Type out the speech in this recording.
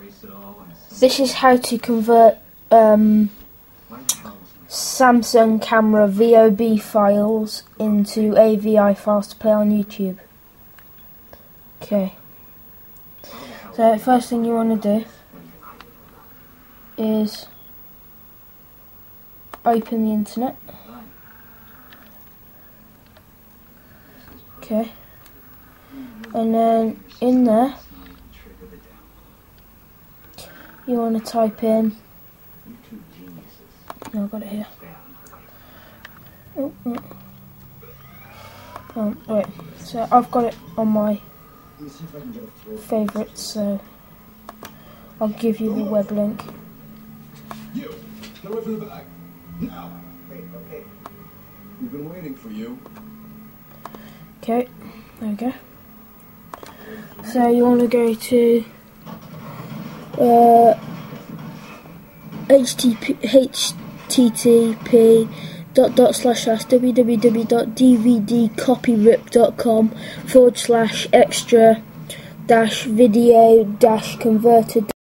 This is how to convert Samsung camera VOB files into AVI files to play on YouTube. Okay. So the first thing you want to do is open the internet. Okay. And then in there you want to type in, no, I've got it here. Oh, wait, so I've got it on my favourites, so I'll give you the web link. Get away from the bag. Now. Okay. We've been waiting for you. Okay, there we go. So you want to go to http://www.dvdcopyrip.com/extra-video-converted